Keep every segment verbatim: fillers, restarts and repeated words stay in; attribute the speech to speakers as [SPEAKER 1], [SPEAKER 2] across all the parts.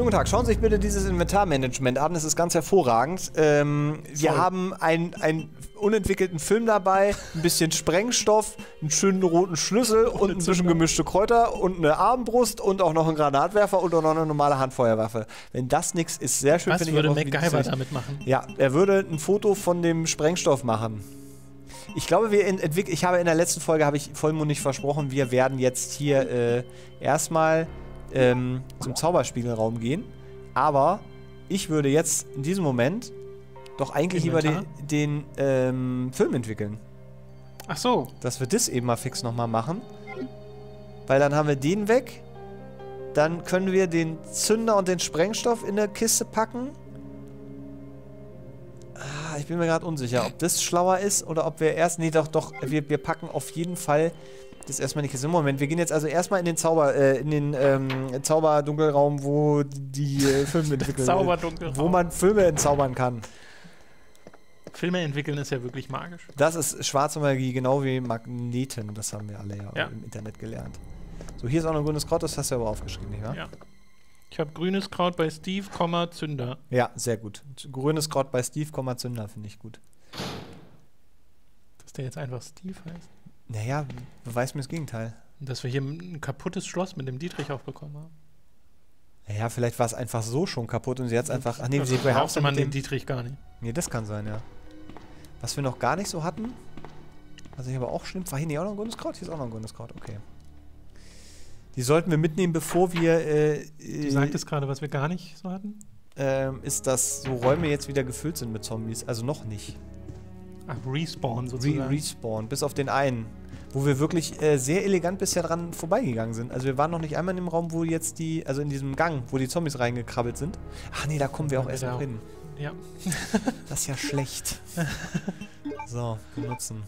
[SPEAKER 1] Schönen guten Tag. Schauen Sie sich bitte dieses Inventarmanagement an. Es ist ganz hervorragend. Ähm, wir haben einen unentwickelten Film dabei, ein bisschen Sprengstoff, einen schönen roten Schlüssel und ein bisschen gemischte Kräuter und eine Armbrust und auch noch einen Granatwerfer und auch noch eine normale Handfeuerwaffe. Wenn das nichts ist, sehr schön.
[SPEAKER 2] Was würde MacGyver damit machen?
[SPEAKER 1] Ja, er würde ein Foto von dem Sprengstoff machen. Ich glaube, wir entwickeln. Ich habe in der letzten Folge habe ich vollmundig versprochen, wir werden jetzt hier äh, erstmal ähm, zum Zauberspiegelraum gehen. Aber ich würde jetzt in diesem Moment doch eigentlich lieber den, den ähm, Film entwickeln.
[SPEAKER 2] Ach so.
[SPEAKER 1] Dass wir das eben mal fix nochmal machen. Weil dann haben wir den weg. Dann können wir den Zünder und den Sprengstoff in der Kiste packen. Ah, ich bin mir gerade unsicher, ob das schlauer ist oder ob wir erst... Nee, doch, doch. Wir, wir packen auf jeden Fall das erstmal in die Kiste. Moment, wir gehen jetzt also erstmal in den Zauber... Äh, in den ähm, Zauberdunkelraum, wo die äh, Filme entwickeln.
[SPEAKER 2] Zauberdunkelraum.
[SPEAKER 1] Wo man Filme entzaubern kann.
[SPEAKER 2] Filme entwickeln ist ja wirklich magisch.
[SPEAKER 1] Das ist schwarze Magie, genau wie Magneten. Das haben wir alle ja,
[SPEAKER 2] ja.
[SPEAKER 1] im Internet gelernt. So, hier ist auch noch ein grünes Kraut, das hast du aber aufgeschrieben, nicht wahr?
[SPEAKER 2] Ja. Ich habe grünes Kraut bei Steve, Zünder.
[SPEAKER 1] Ja, sehr gut. Grünes Kraut bei Steve, Zünder finde ich gut.
[SPEAKER 2] Dass der jetzt einfach Steve heißt.
[SPEAKER 1] Naja, beweis mir das Gegenteil.
[SPEAKER 2] Dass wir hier ein kaputtes Schloss mit dem Dietrich aufbekommen haben.
[SPEAKER 1] Naja, vielleicht war es einfach so schon kaputt und sie hat es einfach... Ach nee,
[SPEAKER 2] also
[SPEAKER 1] sie
[SPEAKER 2] brauchte man den Dietrich gar nicht.
[SPEAKER 1] Nee, das kann sein, ja. Was wir noch gar nicht so hatten, was ich aber auch schlimm... War hier nicht auch noch ein grünes Kraut? Hier ist auch noch ein grünes Kraut, okay. Die sollten wir mitnehmen, bevor wir... Äh,
[SPEAKER 2] du sagtest gerade, was wir gar nicht so hatten?
[SPEAKER 1] Ähm, ist, dass so Räume jetzt wieder gefüllt sind mit Zombies. Also noch nicht.
[SPEAKER 2] Ach, Respawn sozusagen.
[SPEAKER 1] Re Respawn, bis auf den einen. Wo wir wirklich äh, sehr elegant bisher dran vorbeigegangen sind. Also wir waren noch nicht einmal in dem Raum, wo jetzt die... Also in diesem Gang, wo die Zombies reingekrabbelt sind. Ach nee, da kommen wir auch erst noch hin.
[SPEAKER 2] Ja.
[SPEAKER 1] Das ist ja schlecht. So, benutzen.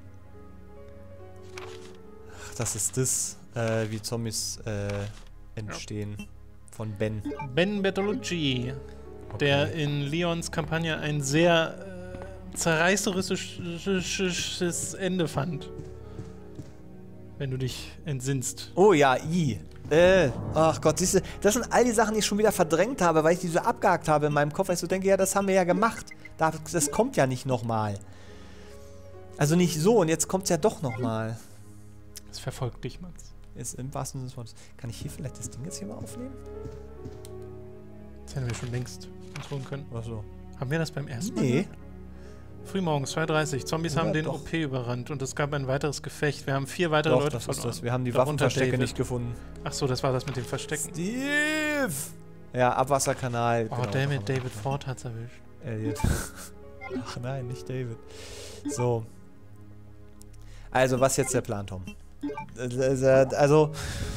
[SPEAKER 1] Ach, das ist das... Äh, wie Zombies äh, entstehen. Ja. Von Ben.
[SPEAKER 2] Ben Bertolucci, okay. Der in Leons Kampagne ein sehr äh, zerreißerisches Ende fand. Wenn du dich entsinnst.
[SPEAKER 1] Oh ja, I. Äh, ach Gott, siehst du, das sind all die Sachen, die ich schon wieder verdrängt habe, weil ich die so abgehakt habe in meinem Kopf, weil ich so denke, ja, das haben wir ja gemacht. Das kommt ja nicht nochmal. Also nicht so, und jetzt kommt es ja doch nochmal.
[SPEAKER 2] Es verfolgt dich, Mats.
[SPEAKER 1] Ist im wahrsten Sinne des Wortes. Kann ich hier vielleicht das Ding jetzt hier mal aufnehmen?
[SPEAKER 2] Das hätten wir schon längst uns holen können.
[SPEAKER 1] Ach so.
[SPEAKER 2] Haben wir das beim ersten Mal?
[SPEAKER 1] Nee.
[SPEAKER 2] Frühmorgens, zwei Uhr dreißig. Zombies ja, haben den doch. O P überrannt und es gab ein weiteres Gefecht. Wir haben vier weitere
[SPEAKER 1] doch,
[SPEAKER 2] Leute
[SPEAKER 1] das
[SPEAKER 2] verloren.
[SPEAKER 1] Ist das. Wir haben die Waffenverstecke nicht gefunden.
[SPEAKER 2] Ach so, das war das mit dem Verstecken.
[SPEAKER 1] Steve! Ja, Abwasserkanal.
[SPEAKER 2] Oh, genau, damit David Ford hat's erwischt.
[SPEAKER 1] Elliot. Ach nein, nicht David. So. Also, was ist jetzt der Plan, Tom? Also,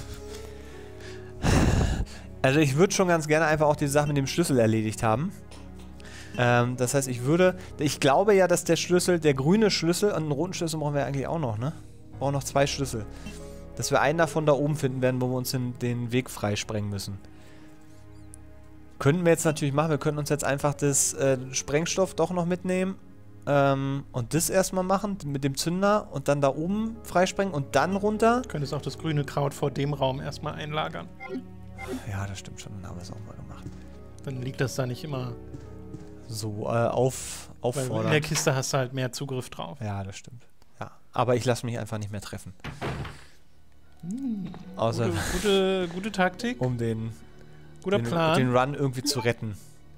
[SPEAKER 1] also ich würde schon ganz gerne einfach auch die Sache mit dem Schlüssel erledigt haben. Ähm, das heißt, ich würde, ich glaube ja, dass der Schlüssel, der grüne Schlüssel und einen roten Schlüssel brauchen wir eigentlich auch noch, ne? Wir brauchen noch zwei Schlüssel. Dass wir einen davon da oben finden werden, wo wir uns den, den Weg freisprengen müssen. Könnten wir jetzt natürlich machen, wir könnten uns jetzt einfach das äh, Sprengstoff doch noch mitnehmen. Ähm, und das erstmal machen mit dem Zünder und dann da oben freisprengen und dann runter.
[SPEAKER 2] Du könntest auch das grüne Kraut vor dem Raum erstmal einlagern.
[SPEAKER 1] Ja, das stimmt schon, dann haben wir es auch mal gemacht.
[SPEAKER 2] Dann liegt das da nicht immer
[SPEAKER 1] so äh, auf, auffordernd.
[SPEAKER 2] Weil in der Kiste hast du halt mehr Zugriff drauf.
[SPEAKER 1] Ja, das stimmt. Ja, aber ich lasse mich einfach nicht mehr treffen.
[SPEAKER 2] Hm,
[SPEAKER 1] Außer
[SPEAKER 2] gute, gute, gute Taktik.
[SPEAKER 1] Um den,
[SPEAKER 2] Guter
[SPEAKER 1] den,
[SPEAKER 2] Plan.
[SPEAKER 1] den Run irgendwie zu retten.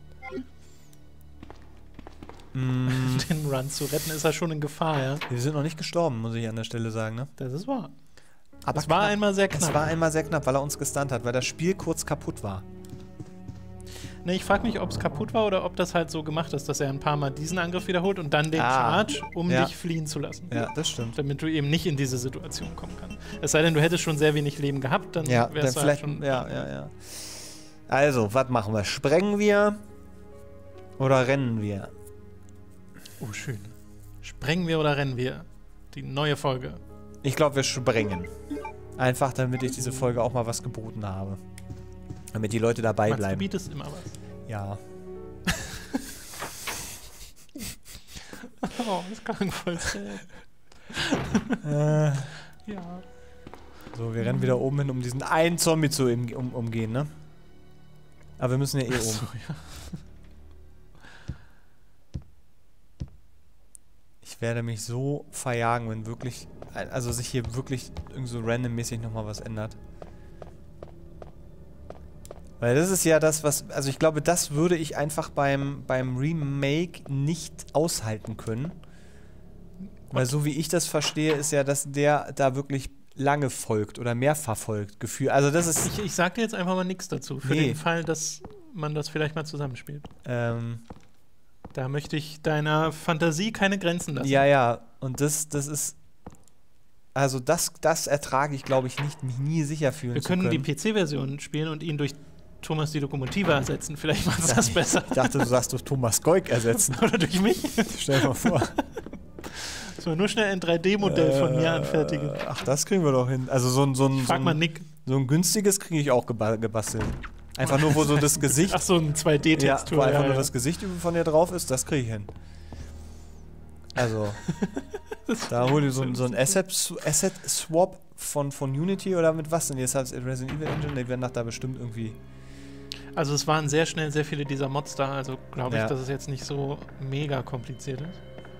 [SPEAKER 2] Mm. Den Run zu retten ist ja schon in Gefahr, ja.
[SPEAKER 1] Wir sind noch nicht gestorben, muss ich an der Stelle sagen, ne?
[SPEAKER 2] Das ist wahr.
[SPEAKER 1] Aber
[SPEAKER 2] es war knapp. einmal sehr knapp.
[SPEAKER 1] Es war einmal sehr knapp, weil er uns gestunt hat, weil das Spiel kurz kaputt war.
[SPEAKER 2] Ne, ich frage mich, ob es kaputt war oder ob das halt so gemacht ist, dass er ein paar Mal diesen Angriff wiederholt und dann den ah. Charge, um
[SPEAKER 1] ja.
[SPEAKER 2] dich fliehen zu lassen.
[SPEAKER 1] Ja, das stimmt.
[SPEAKER 2] Damit du eben nicht in diese Situation kommen kannst. Es sei denn, du hättest schon sehr wenig Leben gehabt, dann
[SPEAKER 1] ja,
[SPEAKER 2] wärst du
[SPEAKER 1] vielleicht
[SPEAKER 2] halt schon...
[SPEAKER 1] Ja, ja, ja. Also, was machen wir? Sprengen wir oder rennen wir?
[SPEAKER 2] Oh, schön. Sprengen wir oder rennen wir? Die neue Folge.
[SPEAKER 1] Ich glaube, wir sprengen. Einfach, damit ich diese Folge auch mal was geboten habe. Damit die Leute dabei
[SPEAKER 2] Max,
[SPEAKER 1] bleiben.
[SPEAKER 2] Du bietest immer was.
[SPEAKER 1] Ja.
[SPEAKER 2] Oh, das klang voll sad.
[SPEAKER 1] äh.
[SPEAKER 2] Ja.
[SPEAKER 1] So, wir rennen wieder oben hin, um diesen einen Zombie zu um, um, umgehen, ne? Aber wir müssen ja eh um.
[SPEAKER 2] So, ja.
[SPEAKER 1] Ich werde mich so verjagen, wenn wirklich, also sich hier wirklich irgendwie so randommäßig nochmal was ändert. Weil das ist ja das, was, also ich glaube, das würde ich einfach beim, beim Remake nicht aushalten können. Weil so wie ich das verstehe, ist ja, dass der da wirklich lange folgt oder mehr verfolgt, Gefühl. Also das ist...
[SPEAKER 2] Ich, ich sag dir jetzt einfach mal nichts dazu, für
[SPEAKER 1] Nee.
[SPEAKER 2] den Fall, dass man das vielleicht mal zusammenspielt.
[SPEAKER 1] Ähm,
[SPEAKER 2] Da möchte ich deiner Fantasie keine Grenzen lassen.
[SPEAKER 1] ja, ja. Und das, das ist... Also das, das ertrage ich, glaube ich, nicht, mich nie sicher fühlen
[SPEAKER 2] Wir
[SPEAKER 1] zu
[SPEAKER 2] können die
[SPEAKER 1] können.
[SPEAKER 2] P C-Version spielen und ihn durch Thomas die Lokomotive ersetzen. Vielleicht macht es das besser.
[SPEAKER 1] Ich dachte, du sagst durch Thomas Goik ersetzen.
[SPEAKER 2] Oder durch mich.
[SPEAKER 1] Stell dir mal vor.
[SPEAKER 2] Sollen wir nur schnell ein drei D-Modell von mir anfertigen?
[SPEAKER 1] Äh, Ach, das kriegen wir doch hin. Also so ein, so ein, so
[SPEAKER 2] Frag mal
[SPEAKER 1] ein,
[SPEAKER 2] Nick.
[SPEAKER 1] so ein günstiges kriege ich auch geba gebastelt. Einfach nur, wo so das Gesicht...
[SPEAKER 2] Ach so, ein zwei
[SPEAKER 1] ja,
[SPEAKER 2] D-Textur.
[SPEAKER 1] wo einfach
[SPEAKER 2] ja,
[SPEAKER 1] nur
[SPEAKER 2] ja.
[SPEAKER 1] das Gesicht von dir drauf ist, das kriege ich hin. Also, da hol dir so, ein- so ein Asset-Swap von, von Unity oder mit was denn? Jetzt hat Resident Evil Engine, die werden nach da bestimmt irgendwie...
[SPEAKER 2] Also es waren sehr schnell sehr viele dieser Mods da, also glaube ich,
[SPEAKER 1] Ja.
[SPEAKER 2] dass es jetzt nicht so mega kompliziert ist.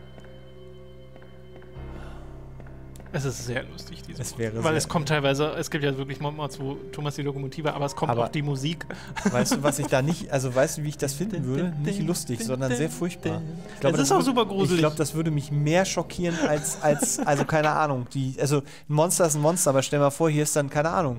[SPEAKER 2] Es ist sehr lustig, diese
[SPEAKER 1] Es
[SPEAKER 2] Mods.
[SPEAKER 1] wäre
[SPEAKER 2] Weil
[SPEAKER 1] sehr-
[SPEAKER 2] es kommt teilweise, es gibt ja wirklich Mods, wo Thomas die Lokomotive, aber es kommt
[SPEAKER 1] Aber-
[SPEAKER 2] auch die Musik.
[SPEAKER 1] Weißt du, was ich da nicht... Also, weißt du, wie ich das finden würde? Nicht lustig, sondern sehr furchtbar. Ich glaube,
[SPEAKER 2] Es ist
[SPEAKER 1] das
[SPEAKER 2] auch
[SPEAKER 1] würde-
[SPEAKER 2] super gruselig.
[SPEAKER 1] Ich glaube, das würde mich mehr schockieren als... als also, keine Ahnung. Die, also, ein Monster ist ein Monster, aber stell mal vor, hier ist dann, keine Ahnung.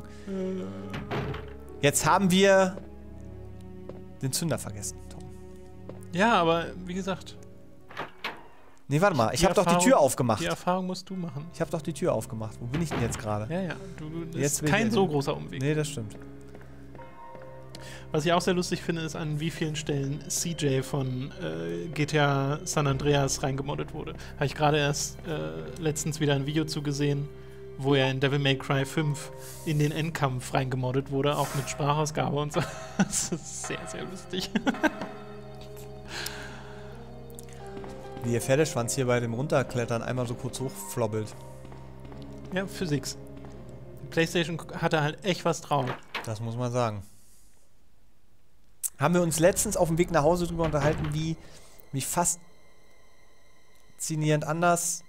[SPEAKER 1] Jetzt haben wir den Zünder vergessen, Tom.
[SPEAKER 2] Ja, aber wie gesagt,
[SPEAKER 1] Nee, warte mal. Ich
[SPEAKER 2] Die
[SPEAKER 1] habe doch die
[SPEAKER 2] Erfahrung-
[SPEAKER 1] Tür aufgemacht.
[SPEAKER 2] die Erfahrung musst du machen.
[SPEAKER 1] Ich habe doch die Tür aufgemacht. Wo bin ich denn jetzt gerade?
[SPEAKER 2] Ja, ja, du, das
[SPEAKER 1] Jetzt
[SPEAKER 2] ist
[SPEAKER 1] bin ich
[SPEAKER 2] kein
[SPEAKER 1] ja-
[SPEAKER 2] so großer Umweg.
[SPEAKER 1] Nee, das stimmt.
[SPEAKER 2] Was ich auch sehr lustig finde, ist, an wie vielen Stellen C J von äh, G T A San Andreas reingemoddet wurde. Habe ich gerade erst äh, letztens wieder ein Video zugesehen, wo er in Devil May Cry fünf in den Endkampf reingemoddet wurde, auch mit Sprachausgabe und so. Das ist sehr, sehr lustig.
[SPEAKER 1] Wie ihr Pferdeschwanz hier bei dem Runterklettern einmal so kurz hochflobbelt.
[SPEAKER 2] Ja, Physics. PlayStation hatte halt echt was drauf.
[SPEAKER 1] Das muss man sagen. Haben wir uns letztens auf dem Weg nach Hause drüber unterhalten, wie, wie faszinierend anders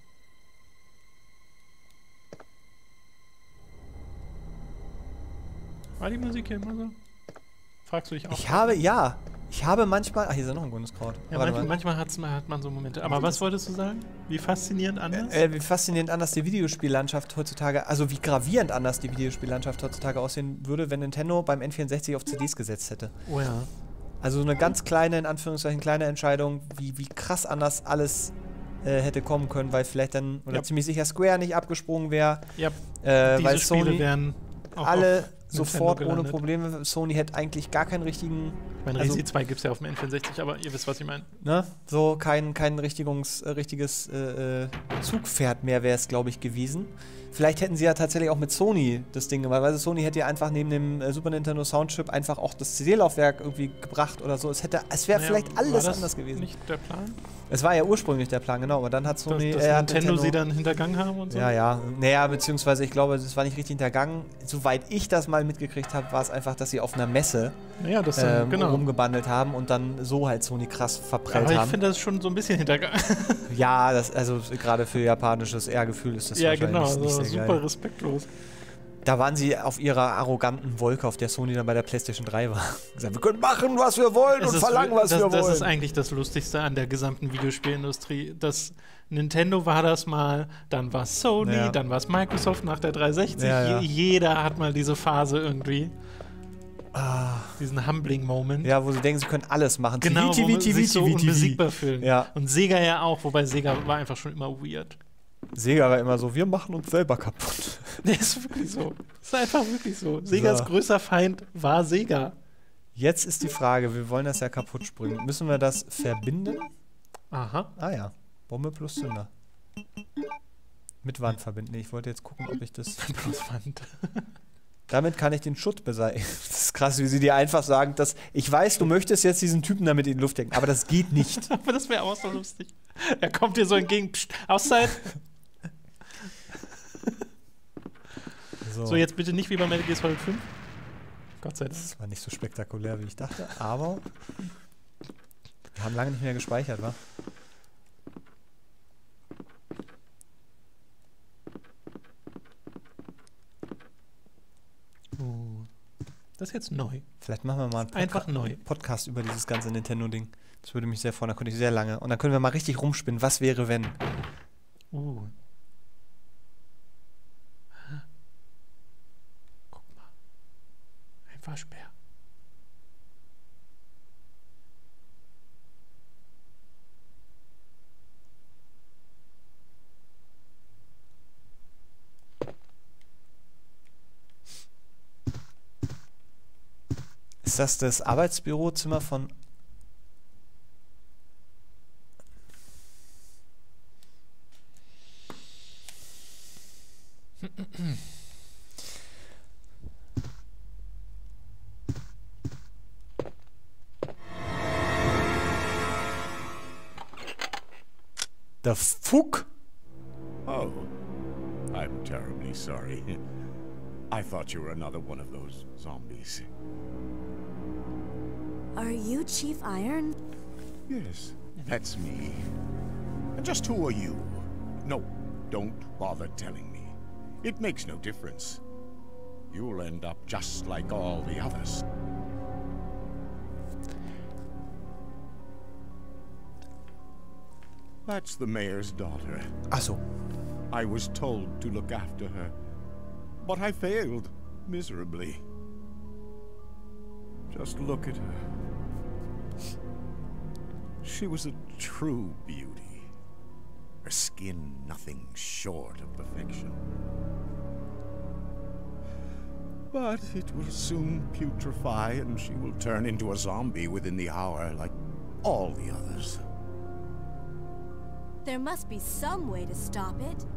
[SPEAKER 2] War die Musik hier immer so? Fragst du dich auch?
[SPEAKER 1] ich habe, ja, ich habe manchmal, ach, hier ist ja noch ein Bundeskraut.
[SPEAKER 2] ja,
[SPEAKER 1] Warte
[SPEAKER 2] manchmal,
[SPEAKER 1] mal.
[SPEAKER 2] manchmal hat's, hat man so Momente. Aber was wolltest du sagen? Wie faszinierend anders?
[SPEAKER 1] Äh, wie faszinierend anders die Videospiellandschaft heutzutage, also wie gravierend anders die Videospiellandschaft heutzutage aussehen würde, wenn Nintendo beim N vierundsechzig auf C Ds gesetzt hätte.
[SPEAKER 2] Oh ja.
[SPEAKER 1] Also eine ganz kleine, in Anführungszeichen, kleine Entscheidung, wie, wie krass anders alles äh, hätte kommen können, weil vielleicht dann, oder
[SPEAKER 2] Ja.
[SPEAKER 1] ziemlich sicher Square nicht abgesprungen wäre,
[SPEAKER 2] Ja,
[SPEAKER 1] äh,
[SPEAKER 2] diese
[SPEAKER 1] weil
[SPEAKER 2] Spiele
[SPEAKER 1] Sony
[SPEAKER 2] wären auch
[SPEAKER 1] alle
[SPEAKER 2] auf
[SPEAKER 1] sofort
[SPEAKER 2] Nintendo
[SPEAKER 1] ohne
[SPEAKER 2] gelandet.
[SPEAKER 1] Probleme, Sony hätte eigentlich gar keinen richtigen,
[SPEAKER 2] Ich meine,
[SPEAKER 1] also-
[SPEAKER 2] Resi zwei gibt es ja auf dem N vierundsechzig, aber ihr wisst, was ich meine.
[SPEAKER 1] ne, so kein, kein richtiges, äh, richtiges äh, äh, Zugpferd mehr wäre es, glaube ich, gewesen. Vielleicht hätten sie ja tatsächlich auch mit Sony das Ding gemacht, weil Sony hätte ja einfach neben dem äh, Super Nintendo Soundchip einfach auch das C D-Laufwerk irgendwie gebracht oder so. Es hätte, es wäre
[SPEAKER 2] Naja,
[SPEAKER 1] vielleicht
[SPEAKER 2] war
[SPEAKER 1] alles
[SPEAKER 2] das
[SPEAKER 1] anders gewesen.
[SPEAKER 2] Nicht der Plan?
[SPEAKER 1] Es war ja ursprünglich der Plan, genau, aber dann hat
[SPEAKER 2] Dass,
[SPEAKER 1] Sony,
[SPEAKER 2] dass
[SPEAKER 1] äh, hat
[SPEAKER 2] Nintendo, sie dann hintergangen haben und so?
[SPEAKER 1] ja, ja. Naja, beziehungsweise ich glaube, es war nicht richtig hintergangen. Soweit ich das mal mitgekriegt habe, war es einfach, dass sie auf einer Messe
[SPEAKER 2] Ja, das dann,
[SPEAKER 1] ähm,
[SPEAKER 2] genau.
[SPEAKER 1] rumgebandelt haben und dann so halt Sony krass verprellt
[SPEAKER 2] Aber ich
[SPEAKER 1] haben.
[SPEAKER 2] finde das schon so ein bisschen hintergangen.
[SPEAKER 1] Ja, das, also gerade für japanisches Ehrgefühl ist das
[SPEAKER 2] ja,
[SPEAKER 1] wahrscheinlich
[SPEAKER 2] genau.
[SPEAKER 1] nicht, nicht
[SPEAKER 2] So,
[SPEAKER 1] sehr
[SPEAKER 2] super
[SPEAKER 1] geil.
[SPEAKER 2] respektlos.
[SPEAKER 1] Da waren sie auf ihrer arroganten Wolke, auf der Sony dann bei der PlayStation drei war. Gesagt, wir können machen, was wir wollen
[SPEAKER 2] Es
[SPEAKER 1] und
[SPEAKER 2] ist
[SPEAKER 1] verlangen,
[SPEAKER 2] wir-
[SPEAKER 1] was
[SPEAKER 2] das,
[SPEAKER 1] wir
[SPEAKER 2] das
[SPEAKER 1] wollen.
[SPEAKER 2] ist eigentlich das Lustigste an der gesamten Videospielindustrie. Das Nintendo war das mal, dann war es Sony,
[SPEAKER 1] Ja.
[SPEAKER 2] dann war es Microsoft nach der dreihundertsechzig.
[SPEAKER 1] Ja, ja.
[SPEAKER 2] Je, jeder hat mal diese Phase irgendwie.
[SPEAKER 1] Ah,
[SPEAKER 2] Diesen Humbling-Moment.
[SPEAKER 1] ja, wo sie denken, sie können alles machen.
[SPEAKER 2] Genau,
[SPEAKER 1] TV,
[SPEAKER 2] wo man
[SPEAKER 1] TV,
[SPEAKER 2] sich so
[SPEAKER 1] TV,
[SPEAKER 2] unbesiegbar fühlen.
[SPEAKER 1] Ja.
[SPEAKER 2] Und Sega ja auch, wobei Sega war einfach schon immer weird.
[SPEAKER 1] Sega war immer so, wir machen uns selber kaputt.
[SPEAKER 2] Nee, ist wirklich so. Ist einfach wirklich so. Segas
[SPEAKER 1] So.
[SPEAKER 2] größter Feind war Sega.
[SPEAKER 1] Jetzt ist die Frage, wir wollen das ja kaputt springen. Müssen wir das verbinden?
[SPEAKER 2] Aha.
[SPEAKER 1] Ah ja, Bombe plus Zünder. Mit Wand verbinden. Nee, ich wollte jetzt gucken, ob ich das...
[SPEAKER 2] Bloß Wand.
[SPEAKER 1] Damit kann ich den Schutt beseitigen. Das ist krass, wie sie dir einfach sagen, dass ich weiß, du möchtest jetzt diesen Typen damit in die Luft hängen, aber das geht nicht.
[SPEAKER 2] Aber das wäre auch so lustig. Er kommt dir so entgegen. Psst, Auszeit. So, jetzt bitte nicht wie bei Metal Gear Solid fünf. Gott sei Dank.
[SPEAKER 1] Das war nicht so spektakulär, wie ich dachte, aber wir haben lange nicht mehr gespeichert, wa?
[SPEAKER 2] Uh, das ist jetzt neu.
[SPEAKER 1] Vielleicht machen wir mal einen Podca
[SPEAKER 2] Einfach neu.
[SPEAKER 1] Podcast über dieses ganze Nintendo-Ding. Das würde mich sehr freuen, da könnte ich sehr lange. Und dann können wir mal richtig rumspinnen. Was wäre, wenn?
[SPEAKER 2] Uh. Guck mal. Ein Waschbär.
[SPEAKER 1] Ist das das Arbeitsbürozimmer von... The fuck?
[SPEAKER 3] Oh, I'm terribly sorry. I thought you were another one of those zombies.
[SPEAKER 4] Are you Chief Iron?
[SPEAKER 3] Yes, that's me. And just who are you? No, don't bother telling me. It makes no difference. You'll end up just like all the others. That's the mayor's daughter.
[SPEAKER 1] Ach so.
[SPEAKER 3] I was told to look after her, but I failed miserably. Just look at her. She was a true beauty. Her skin nothing short of perfection. But it will soon putrefy and she will turn into a zombie within the hour like all the others.
[SPEAKER 4] There must be some way to stop it.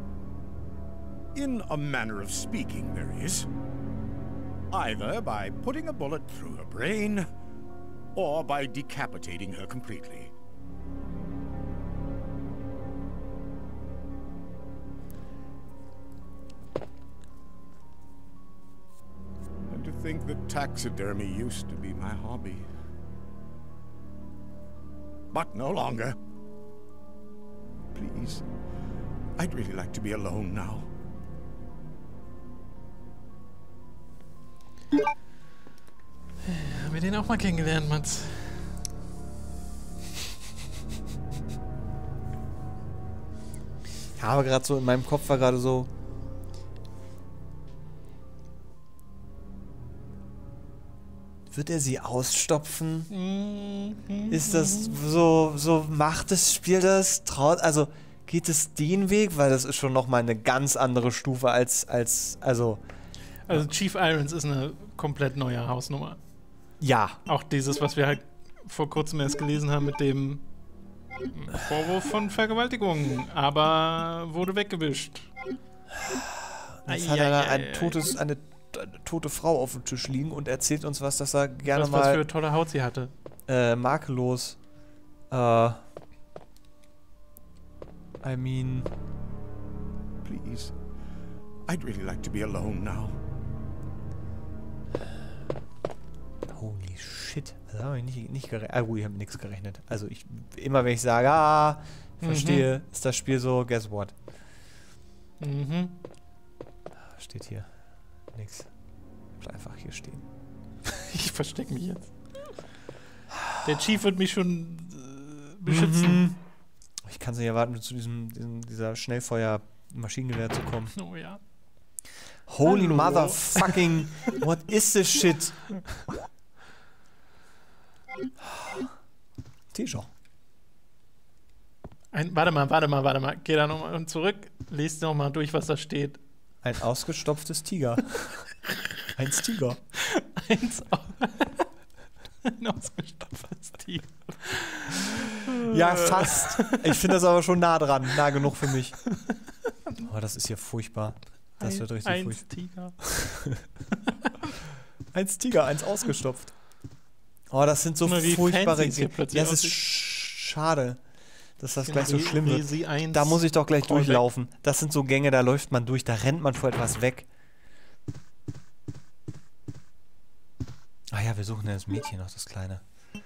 [SPEAKER 3] In a manner of speaking, there is. Either by putting a bullet through her brain, or by decapitating her completely. And to think that taxidermy used to be my hobby. But no longer. Please, I'd really like to be alone now.
[SPEAKER 2] Haben wir den auch mal kennengelernt, Mats?
[SPEAKER 1] Ich habe gerade so, in meinem Kopf war gerade so... Wird er sie ausstopfen?
[SPEAKER 2] Mhm.
[SPEAKER 1] Ist das so, so macht das Spiel das? Traut, also geht es den Weg? Weil das ist schon nochmal eine ganz andere Stufe als, als, also...
[SPEAKER 2] Also Chief Irons ist eine komplett neue Hausnummer.
[SPEAKER 1] Ja.
[SPEAKER 2] Auch dieses, was wir halt vor kurzem erst gelesen haben mit dem Vorwurf von Vergewaltigung, aber wurde weggewischt.
[SPEAKER 1] Jetzt hat er da ein totes, eine, eine tote Frau auf dem Tisch liegen und erzählt uns was, dass er gerne
[SPEAKER 2] was,
[SPEAKER 1] mal...
[SPEAKER 2] Was für tolle Haut sie hatte.
[SPEAKER 1] Äh, makellos. Äh... I mean...
[SPEAKER 3] Please, I'd really like to be alone now.
[SPEAKER 1] Holy shit. Das habe ich nicht, nicht gerechnet. Ah gut, ich habe mit nichts gerechnet. Also ich, immer wenn ich sage, ah, verstehe, mhm. ist das Spiel so, guess what?
[SPEAKER 2] Mhm.
[SPEAKER 1] Steht hier. Nix. Bleib einfach hier stehen.
[SPEAKER 2] Ich verstecke mich jetzt. Der Chief wird mich schon äh, beschützen.
[SPEAKER 1] Mhm. Ich kann es nicht erwarten, zu diesem, diesem dieser Schnellfeuer-Maschinengewehr zu kommen.
[SPEAKER 2] Oh ja.
[SPEAKER 1] Holy
[SPEAKER 2] Hallo.
[SPEAKER 1] motherfucking, what is this shit? T-Shirt.
[SPEAKER 2] Ein, warte mal, warte mal, warte mal. Geh da nochmal zurück. Lest nochmal durch, was da steht.
[SPEAKER 1] Ein ausgestopftes Tiger. Ein Tiger.
[SPEAKER 2] Eins Ein ausgestopftes Tiger.
[SPEAKER 1] Ja, fast. Ich finde das aber schon nah dran. Nah genug für mich. Oh, das ist hier furchtbar. Das
[SPEAKER 2] ein,
[SPEAKER 1] wird richtig
[SPEAKER 2] eins
[SPEAKER 1] furchtbar.
[SPEAKER 2] Tiger.
[SPEAKER 1] Eins Tiger, eins ausgestopft. Oh, das sind so furchtbare... Ja, das ist schade, dass das gleich so schlimm wird. Da muss ich doch gleich durchlaufen. Das sind so Gänge, da läuft man durch, da rennt man vor etwas weg. Ah ja, wir suchen ja das Mädchen noch, das Kleine.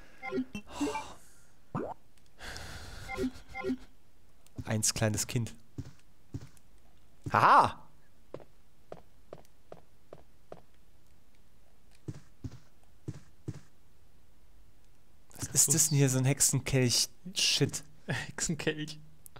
[SPEAKER 1] Oh. Eins kleines Kind. Haha! Was ist das denn hier, so ein Hexenkelch-Shit?
[SPEAKER 2] Hexenkelch.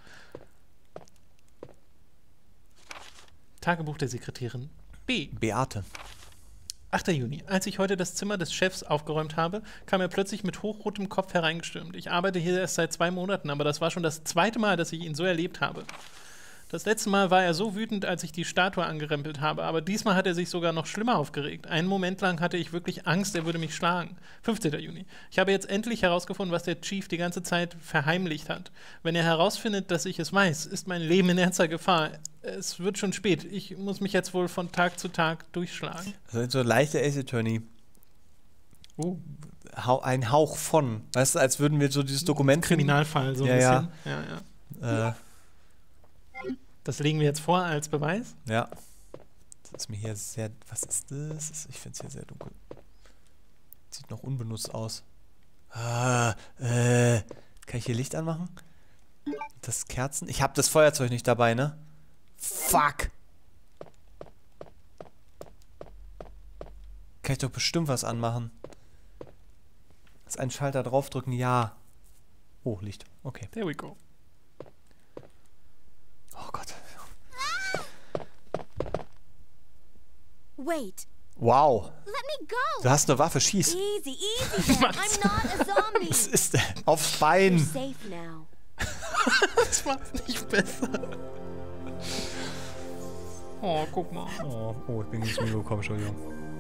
[SPEAKER 2] Tagebuch der Sekretärin B.
[SPEAKER 1] Beate.
[SPEAKER 2] achter Juni. Als ich heute das Zimmer des Chefs aufgeräumt habe, kam er plötzlich mit hochrotem Kopf hereingestürmt. Ich arbeite hier erst seit zwei Monaten, aber das war schon das zweite Mal, dass ich ihn so erlebt habe. Das letzte Mal war er so wütend, als ich die Statue angerempelt habe, aber diesmal hat er sich sogar noch schlimmer aufgeregt. Einen Moment lang hatte ich wirklich Angst, er würde mich schlagen. fünfzehnter Juni. Ich habe jetzt endlich herausgefunden, was der Chief die ganze Zeit verheimlicht hat. Wenn er herausfindet, dass ich es weiß, ist mein Leben in ernster Gefahr. Es wird schon spät. Ich muss mich jetzt wohl von Tag zu Tag durchschlagen.
[SPEAKER 1] Also so leichter Ace Attorney.
[SPEAKER 2] Oh.
[SPEAKER 1] Hau ein Hauch von. Weißt du, als würden wir so dieses Dokument...
[SPEAKER 2] Kriminalfall, so ein
[SPEAKER 1] ja,
[SPEAKER 2] bisschen. Ja, ja.
[SPEAKER 1] Ja. Äh,
[SPEAKER 2] Das legen wir jetzt vor als Beweis.
[SPEAKER 1] ja. Das ist mir hier sehr... Was ist das? Ich finde es hier sehr dunkel. Sieht noch unbenutzt aus. Ah, äh... Kann ich hier Licht anmachen? Das Kerzen... Ich habe das Feuerzeug nicht dabei, ne? Fuck! Kann ich doch bestimmt was anmachen. Ist ein Schalter draufdrücken? Ja. Oh, Licht. Okay.
[SPEAKER 2] There we go.
[SPEAKER 1] Oh Gott.
[SPEAKER 4] Wait.
[SPEAKER 1] Wow.
[SPEAKER 4] Let me go.
[SPEAKER 1] Du hast eine Waffe, schieß.
[SPEAKER 4] Easy, easy then. I'm not a zombie.
[SPEAKER 1] Was ist denn? Aufs
[SPEAKER 4] You're
[SPEAKER 1] Bein.
[SPEAKER 4] safe now.
[SPEAKER 2] Das macht's nicht besser. Oh, guck mal.
[SPEAKER 1] Oh, oh, ich bin ins Mikro gekommen, Entschuldigung.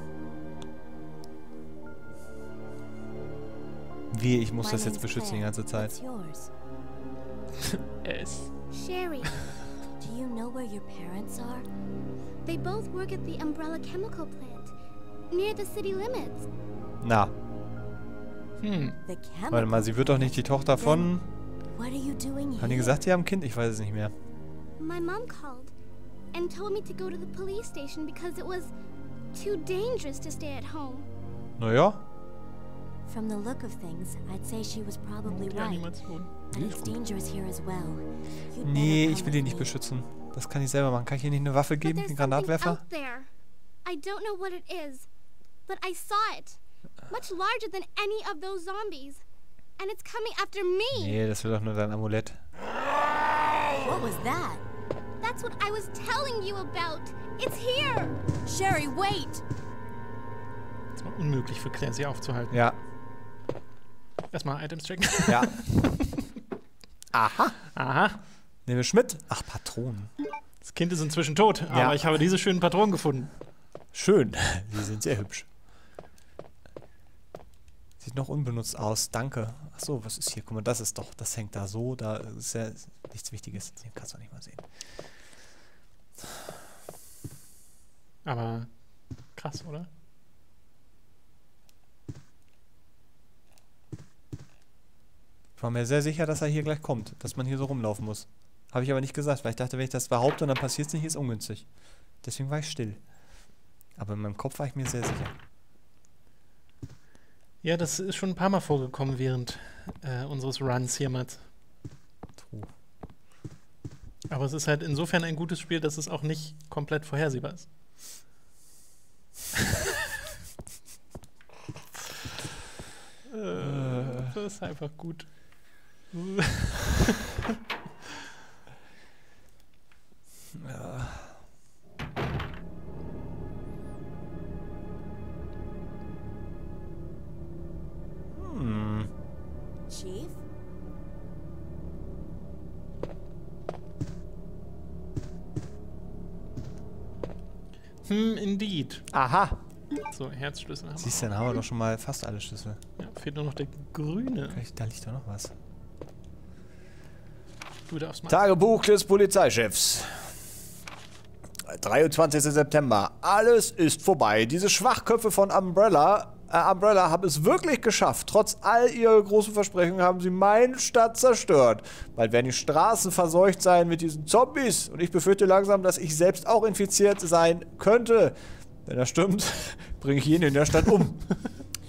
[SPEAKER 1] Wie, ich muss
[SPEAKER 4] My
[SPEAKER 1] das jetzt
[SPEAKER 4] name's
[SPEAKER 1] beschützen die
[SPEAKER 4] Claire.
[SPEAKER 1] ganze Zeit.
[SPEAKER 4] What's yours?
[SPEAKER 2] Es.
[SPEAKER 4] Sherry. Do you know where your parents are? They both work at the Umbrella Chemical Plant, near the city limits.
[SPEAKER 1] Na,
[SPEAKER 2] Hm.
[SPEAKER 4] The chemical
[SPEAKER 1] warte mal, sie wird doch nicht die Tochter von...
[SPEAKER 4] What are you doing here?
[SPEAKER 1] Haben die gesagt, die haben ein Kind? Ich weiß es nicht mehr.
[SPEAKER 5] My mom called and told me to go to the police station because it was too dangerous to stay at home.
[SPEAKER 1] Naja.
[SPEAKER 4] From the look of things, I'd say she was probably
[SPEAKER 2] Die
[SPEAKER 4] right.
[SPEAKER 2] Animation.
[SPEAKER 4] And it's dangerous here as well. You'd better
[SPEAKER 1] Nee,
[SPEAKER 4] come
[SPEAKER 1] ich will die
[SPEAKER 4] with
[SPEAKER 1] nicht
[SPEAKER 4] me.
[SPEAKER 1] beschützen. Das kann ich selber machen. Kann ich hier nicht eine Waffe
[SPEAKER 5] But
[SPEAKER 1] geben?
[SPEAKER 5] there's
[SPEAKER 1] Den
[SPEAKER 5] something
[SPEAKER 1] Granatwerfer?
[SPEAKER 5] out there. I don't know what it is, but I saw it. Much larger than any of those zombies. And it's coming after me.
[SPEAKER 1] Nee, das will doch nur dein Amulett.
[SPEAKER 4] What was that?
[SPEAKER 5] That's what I was telling you about. It's here.
[SPEAKER 4] Sherry, wait!
[SPEAKER 2] Es war unmöglich für Claire, sie aufzuhalten.
[SPEAKER 1] Ja.
[SPEAKER 2] Erstmal Items checken.
[SPEAKER 1] Ja. Aha.
[SPEAKER 2] Aha.
[SPEAKER 1] Nehmen wir Schmidt. Ach, Patronen.
[SPEAKER 2] Das Kind ist inzwischen tot,
[SPEAKER 1] Ja.
[SPEAKER 2] aber ich habe diese schönen Patronen gefunden.
[SPEAKER 1] Schön. Sie sind sehr hübsch. Sieht noch unbenutzt aus. Danke. Ach so, was ist hier? Guck mal, das ist doch, das hängt da so. Da ist ja nichts Wichtiges. Den kannst du nicht mal sehen.
[SPEAKER 2] Aber krass, oder?
[SPEAKER 1] Ich war mir sehr sicher, dass er hier gleich kommt. Dass man hier so rumlaufen muss. Habe ich aber nicht gesagt, weil ich dachte, wenn ich das behaupte und dann passiert es nicht, ist ungünstig. Deswegen war ich still. Aber in meinem Kopf war ich mir sehr sicher.
[SPEAKER 2] Ja, das ist schon ein paar Mal vorgekommen während äh, unseres Runs hier, Mats.
[SPEAKER 1] True.
[SPEAKER 2] Aber es ist halt insofern ein gutes Spiel, dass es auch nicht komplett vorhersehbar ist. äh, das ist einfach gut.
[SPEAKER 1] Ja. Hm.
[SPEAKER 4] Chief?
[SPEAKER 2] Hm, indeed.
[SPEAKER 1] Aha.
[SPEAKER 2] So, Herzschlüssel haben wir.
[SPEAKER 1] Siehst du, dann haben wir doch schon mal fast alle Schlüssel.
[SPEAKER 2] Ja, fehlt nur noch der grüne.
[SPEAKER 1] Vielleicht, da liegt doch noch was.
[SPEAKER 2] Du darfst mal.
[SPEAKER 1] Tagebuch des Polizeichefs. dreiundzwanzigster September. Alles ist vorbei. Diese Schwachköpfe von Umbrella, äh, Umbrella haben es wirklich geschafft. Trotz all ihrer großen Versprechungen haben sie meine Stadt zerstört. Bald werden die Straßen verseucht sein mit diesen Zombies. Und ich befürchte langsam, dass ich selbst auch infiziert sein könnte. Wenn das stimmt, bringe ich jeden in der Stadt um.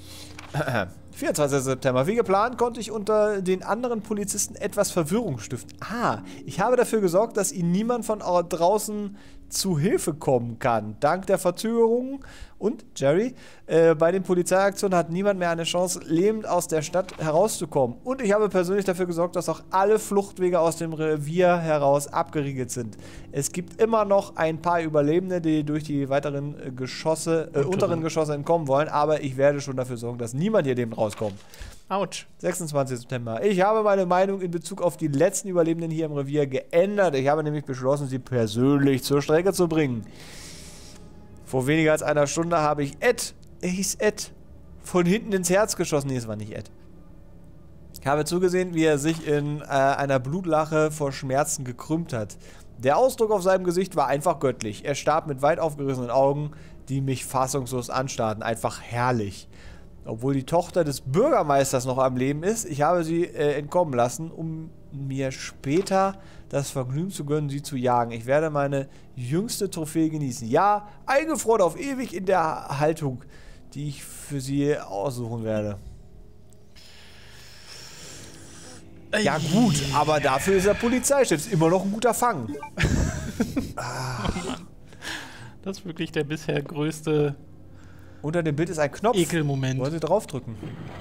[SPEAKER 1] vierundzwanzigster September. Wie geplant konnte ich unter den anderen Polizisten etwas Verwirrung stiften. Ah, ich habe dafür gesorgt, dass ihnen niemand von draußen zu Hilfe kommen kann. Dank der Verzögerungen und Jerry, äh, bei den Polizeiaktionen hat niemand mehr eine Chance, lebend aus der Stadt herauszukommen. Und ich habe persönlich dafür gesorgt, dass auch alle Fluchtwege aus dem Revier heraus abgeriegelt sind. Es gibt immer noch ein paar Überlebende, die durch die weiteren äh, Geschosse, äh, unteren Geschosse entkommen wollen, aber ich werde schon dafür sorgen, dass niemand hier lebend rauskommt.
[SPEAKER 2] Autsch.
[SPEAKER 1] sechsundzwanzigster September. Ich habe meine Meinung in Bezug auf die letzten Überlebenden hier im Revier geändert. Ich habe nämlich beschlossen, sie persönlich zur Strecke zu bringen. Vor weniger als einer Stunde habe ich Ed, er hieß Ed, von hinten ins Herz geschossen. Nee, es war nicht Ed. Ich habe zugesehen, wie er sich in äh, einer Blutlache vor Schmerzen gekrümmt hat. Der Ausdruck auf seinem Gesicht war einfach göttlich. Er starb mit weit aufgerissenen Augen, die mich fassungslos anstarrten. Einfach herrlich. Obwohl die Tochter des Bürgermeisters noch am Leben ist, ich habe sie äh, entkommen lassen, um mir später das Vergnügen zu gönnen, sie zu jagen. Ich werde meine jüngste Trophäe genießen. Ja, eingefroren auf ewig in der Haltung, die ich für sie aussuchen werde. Ja gut, aber dafür ist er Polizeichef. Ist immer noch ein guter Fang. ah.
[SPEAKER 2] Oh Mann. Das ist wirklich der bisher größte...
[SPEAKER 1] Unter dem Bild ist ein Knopf.
[SPEAKER 2] Ekelmoment.
[SPEAKER 1] Wollen Sie draufdrücken?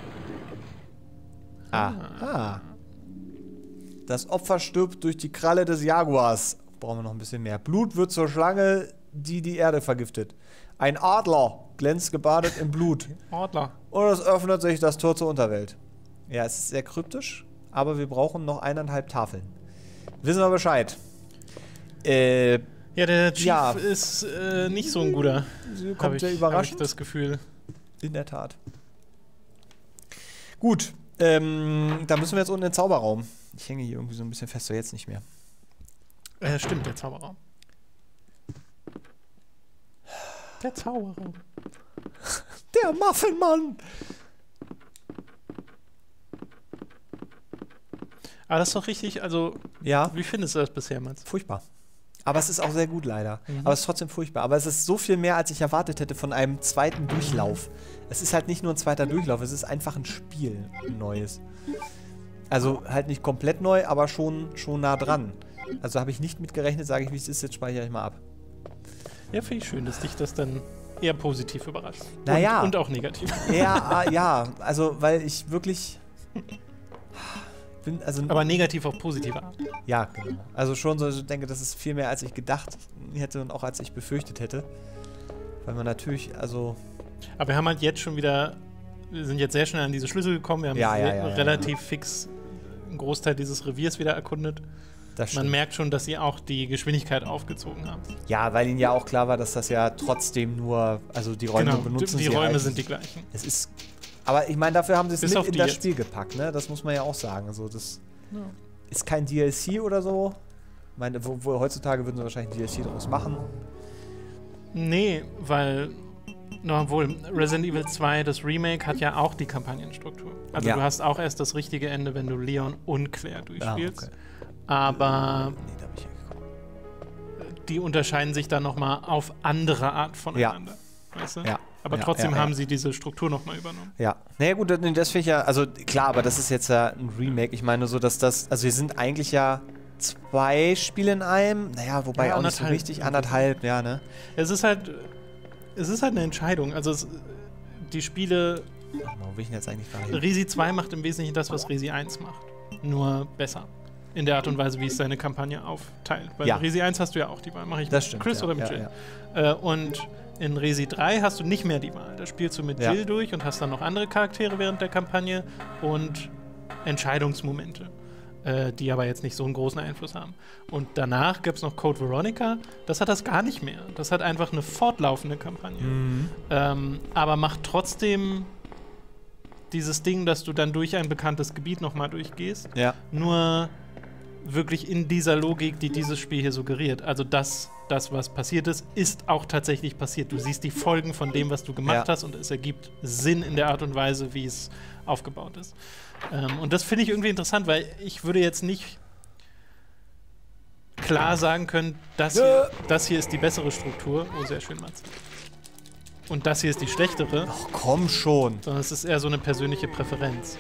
[SPEAKER 1] Ah. ah. Das Opfer stirbt durch die Kralle des Jaguars. Brauchen wir noch ein bisschen mehr. Blut wird zur Schlange, die die Erde vergiftet. Ein Adler glänzt gebadet im Blut.
[SPEAKER 2] Adler.
[SPEAKER 1] Und es öffnet sich das Tor zur Unterwelt. Ja, es ist sehr kryptisch, aber wir brauchen noch eineinhalb Tafeln. Wissen wir Bescheid. Äh...
[SPEAKER 2] Ja, der Chief
[SPEAKER 1] ja.
[SPEAKER 2] ist äh, nicht so ein guter.
[SPEAKER 1] Sie kommt
[SPEAKER 2] ja
[SPEAKER 1] überraschend.
[SPEAKER 2] Hab ich das Gefühl.
[SPEAKER 1] In der Tat. Gut, ähm, da müssen wir jetzt unten in den Zauberraum. Ich hänge hier irgendwie so ein bisschen fest, so jetzt nicht mehr.
[SPEAKER 2] Äh, stimmt, der Zauberraum. Der Zauberraum.
[SPEAKER 1] Der Muffinmann!
[SPEAKER 2] Aber das ist doch richtig, also,
[SPEAKER 1] ja.
[SPEAKER 2] Wie findest du das bisher, Mats?
[SPEAKER 1] Furchtbar. Aber es ist auch sehr gut, leider.
[SPEAKER 2] Mhm.
[SPEAKER 1] Aber es ist trotzdem furchtbar. Aber es ist so viel mehr, als ich erwartet hätte von einem zweiten Durchlauf. Es ist halt nicht nur ein zweiter Durchlauf, es ist einfach ein Spiel, ein neues. Also halt nicht komplett neu, aber schon, schon nah dran. Also habe ich nicht mitgerechnet, sage ich, wie es ist, jetzt speichere ich mal ab.
[SPEAKER 2] Ja, finde ich schön, dass dich das dann eher positiv überrascht.
[SPEAKER 1] Naja.
[SPEAKER 2] Und, und auch negativ.
[SPEAKER 1] Ja, ja, also weil ich wirklich... Bin, also,
[SPEAKER 2] aber negativ auf positive Art.
[SPEAKER 1] Ja, genau. Also schon so, ich denke, das ist viel mehr, als ich gedacht hätte und auch als ich befürchtet hätte. Weil man natürlich, also...
[SPEAKER 2] Aber wir haben halt jetzt schon wieder, wir sind jetzt sehr schnell an diese Schlüssel gekommen, wir haben
[SPEAKER 1] ja, ja,
[SPEAKER 2] sehr,
[SPEAKER 1] ja,
[SPEAKER 2] relativ
[SPEAKER 1] ja.
[SPEAKER 2] fix einen Großteil dieses Reviers wieder erkundet.
[SPEAKER 1] Das
[SPEAKER 2] man merkt schon, dass sie auch die Geschwindigkeit aufgezogen haben.
[SPEAKER 1] Ja, weil ihnen ja auch klar war, dass das ja trotzdem nur, also die Räume
[SPEAKER 2] genau,
[SPEAKER 1] benutzen
[SPEAKER 2] die, die
[SPEAKER 1] sie
[SPEAKER 2] Räume
[SPEAKER 1] halt.
[SPEAKER 2] sind die gleichen.
[SPEAKER 1] Es ist... Aber ich meine, dafür haben sie es
[SPEAKER 2] Bis
[SPEAKER 1] mit in das
[SPEAKER 2] jetzt.
[SPEAKER 1] Spiel gepackt, ne? Das muss man ja auch sagen. Also das
[SPEAKER 2] Ja.
[SPEAKER 1] ist kein D L C oder so. Ich meine, wo, wo, heutzutage würden sie wahrscheinlich ein D L C daraus machen.
[SPEAKER 2] Nee, weil, na, obwohl, Resident Evil zwei, das Remake, hat ja auch die Kampagnenstruktur. Also
[SPEAKER 1] Ja.
[SPEAKER 2] du hast auch erst das richtige Ende, wenn du Leon und Claire durchspielst.
[SPEAKER 1] Ah, okay.
[SPEAKER 2] Aber
[SPEAKER 1] Nee, da bin ich ja gekommen.
[SPEAKER 2] die unterscheiden sich dann nochmal auf andere Art voneinander. Weißt du?
[SPEAKER 1] Ja.
[SPEAKER 2] Aber
[SPEAKER 1] Ja,
[SPEAKER 2] trotzdem
[SPEAKER 1] ja,
[SPEAKER 2] haben
[SPEAKER 1] ja.
[SPEAKER 2] sie diese Struktur nochmal übernommen.
[SPEAKER 1] Ja. Naja gut, das das finde ich ja, also klar, aber das ist jetzt ja ein Remake. Ich meine so, dass das, also wir sind eigentlich ja zwei Spiele in einem. Naja, wobei
[SPEAKER 2] Ja,
[SPEAKER 1] auch nicht so
[SPEAKER 2] anderthalb.
[SPEAKER 1] richtig. Anderthalb, ja, ne?
[SPEAKER 2] Es ist halt, es ist halt eine Entscheidung. Also es, die Spiele,
[SPEAKER 1] Wo will ich denn jetzt eigentlich gerade hin?
[SPEAKER 2] Resi zwei macht im Wesentlichen das, was Resi eins macht. Nur besser. In der Art und Weise, wie es seine Kampagne aufteilt. Weil
[SPEAKER 1] Ja.
[SPEAKER 2] in Resi eins hast du ja auch die Wahl. Mache ich
[SPEAKER 1] Das
[SPEAKER 2] mit
[SPEAKER 1] stimmt,
[SPEAKER 2] Chris
[SPEAKER 1] ja,
[SPEAKER 2] oder mit
[SPEAKER 1] ja,
[SPEAKER 2] Jill? Äh, und in Resi drei hast du nicht mehr die Wahl. Da spielst du mit
[SPEAKER 1] Ja.
[SPEAKER 2] Jill durch und hast dann noch andere Charaktere während der Kampagne und Entscheidungsmomente, äh, die aber jetzt nicht so einen großen Einfluss haben. Und danach gibt es noch Code Veronica. Das hat das gar nicht mehr. Das hat einfach eine fortlaufende Kampagne.
[SPEAKER 1] Mhm.
[SPEAKER 2] Ähm, aber macht trotzdem dieses Ding, dass du dann durch ein bekanntes Gebiet nochmal durchgehst.
[SPEAKER 1] Ja.
[SPEAKER 2] Nur wirklich in dieser Logik, die dieses Spiel hier suggeriert. Also das, das, was passiert ist, ist auch tatsächlich passiert. Du siehst die Folgen von dem, was du gemacht
[SPEAKER 1] Ja.
[SPEAKER 2] hast, und es ergibt Sinn in der Art und Weise, wie es aufgebaut ist. Ähm, und das finde ich irgendwie interessant, weil ich würde jetzt nicht klar sagen können, das hier, das hier ist die bessere Struktur. Oh, sehr schön, Mats. Und das hier ist die schlechtere.
[SPEAKER 1] Ach, komm schon.
[SPEAKER 2] Sondern es ist eher so eine persönliche Präferenz.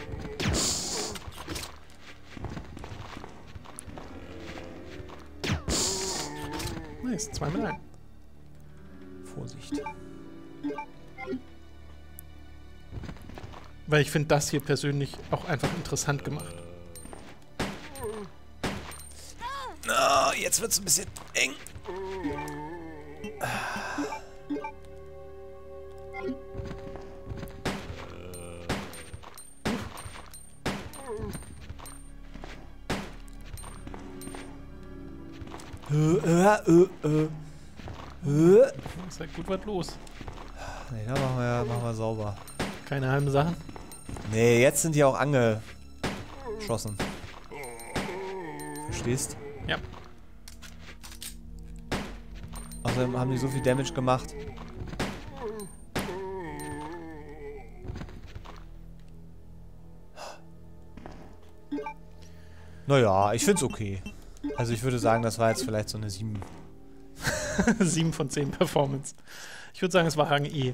[SPEAKER 2] Nice, zweimal ein.
[SPEAKER 1] Vorsicht.
[SPEAKER 2] Weil ich finde das hier persönlich auch einfach interessant gemacht.
[SPEAKER 1] Oh, jetzt wird's ein bisschen eng. Äh, äh, äh, äh.
[SPEAKER 2] Ist halt gut was los.
[SPEAKER 1] Nee, da machen wir, machen wir sauber.
[SPEAKER 2] Keine halben Sachen.
[SPEAKER 1] Nee, jetzt sind die auch angeschossen. Verstehst?
[SPEAKER 2] Ja.
[SPEAKER 1] Außerdem haben die so viel Damage gemacht. Naja, ich find's okay. Also ich würde sagen, das war jetzt vielleicht so eine sieben.
[SPEAKER 2] sieben von zehn Performance. Ich würde sagen, es war Rang E.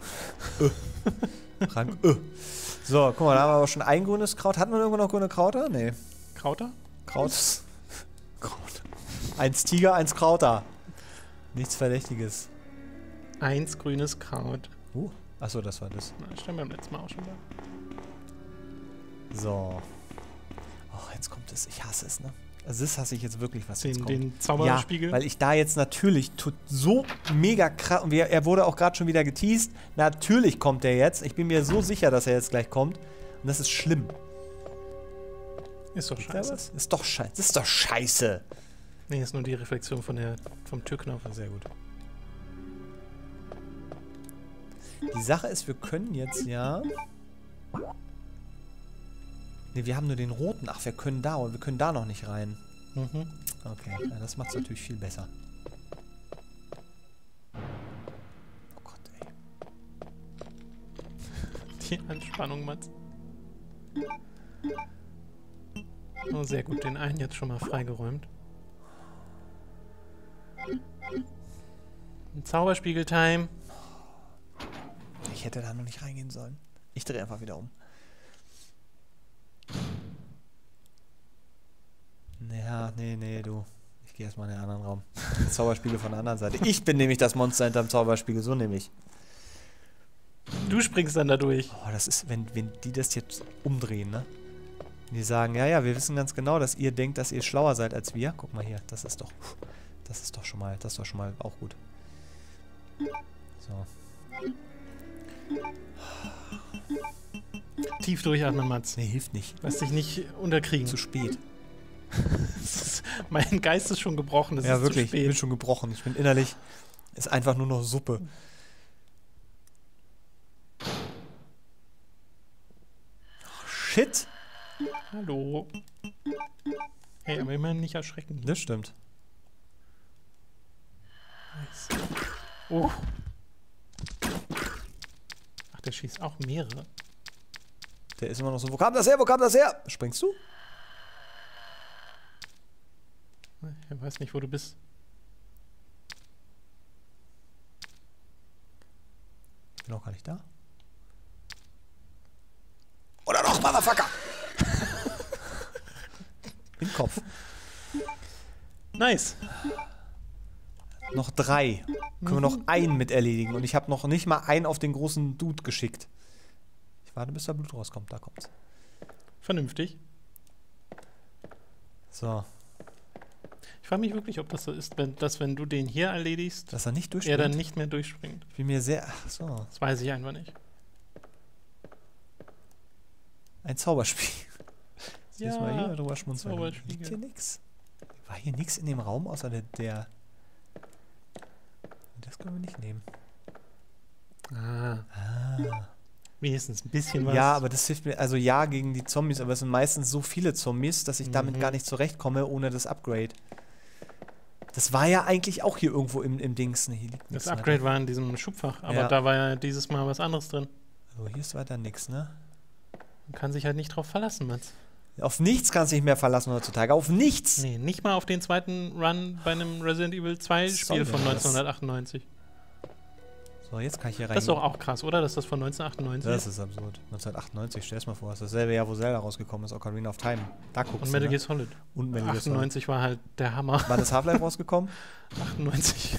[SPEAKER 1] Rang Ö. So, guck mal, da haben wir aber schon ein grünes Kraut. Hatten wir irgendwo noch grüne Krauter? Nee.
[SPEAKER 2] Krauter?
[SPEAKER 1] Kraut. Kraut. Eins Tiger, eins Krauter. Nichts Verdächtiges.
[SPEAKER 2] Eins grünes Kraut.
[SPEAKER 1] Uh, achso, das war das.
[SPEAKER 2] Na, stand beim letzten Mal auch schon da.
[SPEAKER 1] So. Oh, jetzt kommt es. Ich hasse es, ne? Also das hasse ich jetzt wirklich, was jetzt
[SPEAKER 2] Den,
[SPEAKER 1] kommt.
[SPEAKER 2] den Zauberspiegel?
[SPEAKER 1] Ja, weil ich da jetzt natürlich tut so mega krass, und wir, er wurde auch gerade schon wieder geteased, natürlich kommt er jetzt. Ich bin mir so sicher, dass er jetzt gleich kommt. Und das ist schlimm.
[SPEAKER 2] Ist doch scheiße.
[SPEAKER 1] Ist, ist doch scheiße. Das ist doch scheiße.
[SPEAKER 2] Nee, ist nur die Reflexion von der, vom Türknopf.
[SPEAKER 1] Sehr gut. Die Sache ist, wir können jetzt ja... Ne, wir haben nur den roten. Ach, wir können da und wir können da noch nicht rein.
[SPEAKER 2] Mhm.
[SPEAKER 1] Okay, ja, das macht es natürlich viel besser. Oh Gott, ey.
[SPEAKER 2] Die Anspannung, Mats. Oh, sehr gut, den einen jetzt schon mal freigeräumt. Ein Zauberspiegel-Time.
[SPEAKER 1] Ich hätte da noch nicht reingehen sollen. Ich drehe einfach wieder um. Ja, nee, nee, du. Ich gehe erstmal in den anderen Raum. Zauberspiegel von der anderen Seite. Ich bin nämlich das Monster hinterm Zauberspiegel, so nämlich.
[SPEAKER 2] Du springst dann da durch.
[SPEAKER 1] Oh, das ist, wenn, wenn die das jetzt umdrehen, ne? Die sagen, ja, ja, wir wissen ganz genau, dass ihr denkt, dass ihr schlauer seid als wir. Guck mal hier, das ist doch, das ist doch schon mal, das ist doch schon mal auch gut. So.
[SPEAKER 2] Tief durchatmen, Mats.
[SPEAKER 1] Nee, hilft nicht.
[SPEAKER 2] Lass dich nicht unterkriegen.
[SPEAKER 1] Zu spät.
[SPEAKER 2] Ist, mein Geist ist schon gebrochen. Es
[SPEAKER 1] ja,
[SPEAKER 2] ist
[SPEAKER 1] wirklich.
[SPEAKER 2] zu
[SPEAKER 1] Ich
[SPEAKER 2] spät.
[SPEAKER 1] bin schon gebrochen. Ich bin innerlich, ist einfach nur noch Suppe. Oh, shit.
[SPEAKER 2] Hallo. Hey, aber immerhin nicht erschrecken.
[SPEAKER 1] Das stimmt.
[SPEAKER 2] Nice. Oh. Ach, der schießt auch mehrere.
[SPEAKER 1] Der ist immer noch so. Wo kam das her? Wo kam das her? Springst du?
[SPEAKER 2] Ich weiß nicht, wo du bist.
[SPEAKER 1] Ich bin auch gar nicht da. Oder noch, Motherfucker! Im Kopf.
[SPEAKER 2] Nice.
[SPEAKER 1] Noch drei. Können wir noch einen mit erledigen. Und ich habe noch nicht mal einen auf den großen Dude geschickt. Ich warte, bis da Blut rauskommt. Da kommt's.
[SPEAKER 2] Vernünftig.
[SPEAKER 1] So.
[SPEAKER 2] Ich frage mich wirklich, ob das so ist, wenn, dass wenn du den hier erledigst,
[SPEAKER 1] Dass er nicht
[SPEAKER 2] er
[SPEAKER 1] durchspringt.
[SPEAKER 2] dann nicht mehr durchspringt.
[SPEAKER 1] Ich bin mir sehr... Ach so.
[SPEAKER 2] Das weiß ich einfach nicht.
[SPEAKER 1] Ein Zauberspiel.
[SPEAKER 2] Ja,
[SPEAKER 1] Jetzt mal hier drüber schmunzeln.
[SPEAKER 2] Zauberspiegel.
[SPEAKER 1] Liegt hier nix? War hier nix in dem Raum, außer der... der das können wir nicht nehmen.
[SPEAKER 2] Ah,
[SPEAKER 1] Ah.
[SPEAKER 2] wenigstens ein bisschen was.
[SPEAKER 1] Ja, aber das hilft mir, also ja, gegen die Zombies, aber es sind meistens so viele Zombies, dass ich damit
[SPEAKER 2] Mhm.
[SPEAKER 1] gar nicht zurechtkomme ohne das Upgrade. Das war ja eigentlich auch hier irgendwo im, im Dings. Nee, hier liegt
[SPEAKER 2] Das
[SPEAKER 1] nichts weiter.
[SPEAKER 2] Upgrade war in diesem Schubfach, aber
[SPEAKER 1] Ja.
[SPEAKER 2] da war ja dieses Mal was anderes drin.
[SPEAKER 1] Also hier ist weiter nichts, ne?
[SPEAKER 2] Man kann sich halt nicht drauf verlassen, Mats.
[SPEAKER 1] Auf nichts kannst du dich mehr verlassen heutzutage. Auf nichts!
[SPEAKER 2] Nee, nicht mal auf den zweiten Run bei einem Resident Evil zwei
[SPEAKER 1] Was
[SPEAKER 2] Spiel
[SPEAKER 1] soll
[SPEAKER 2] von
[SPEAKER 1] denn das?
[SPEAKER 2] neunzehnhundertachtundneunzig.
[SPEAKER 1] So, So, jetzt kann ich hier rein.
[SPEAKER 2] Das ist doch auch krass, oder? Dass das von neunzehnhundertachtundneunzig
[SPEAKER 1] Das ist absurd. neunzehnhundertachtundneunzig, stell es mal vor. Das ist dasselbe Jahr, wo Zelda rausgekommen ist, Ocarina of Time. Da guckst
[SPEAKER 2] Und
[SPEAKER 1] du,
[SPEAKER 2] Metal
[SPEAKER 1] ne?
[SPEAKER 2] Gear Solid.
[SPEAKER 1] Und Metal Gear Solid.
[SPEAKER 2] achtundneunzig war halt der Hammer.
[SPEAKER 1] Wann ist Half-Life rausgekommen?
[SPEAKER 2] achtundneunzig.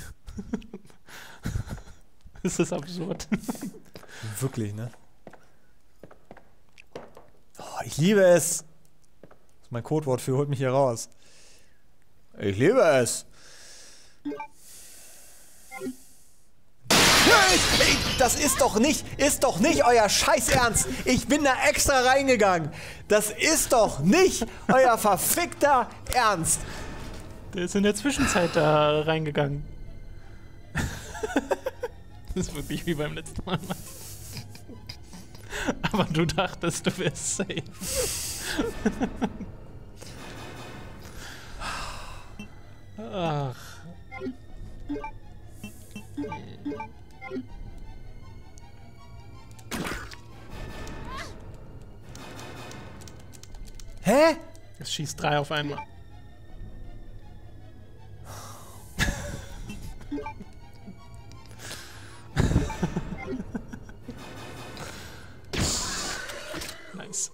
[SPEAKER 2] Das ist absurd.
[SPEAKER 1] Wirklich, ne? Oh, ich liebe es. Das ist mein Codewort für holt mich hier raus. Ich liebe es. Das ist doch nicht, ist doch nicht euer Scheißernst. Ich bin da extra reingegangen. Das ist doch nicht euer verfickter Ernst.
[SPEAKER 2] Der ist in der Zwischenzeit da reingegangen. Das ist wirklich wie beim letzten Mal. Aber du dachtest, du wärst safe. Ach.
[SPEAKER 1] Hä?
[SPEAKER 2] Es schießt drei auf einmal. Nice.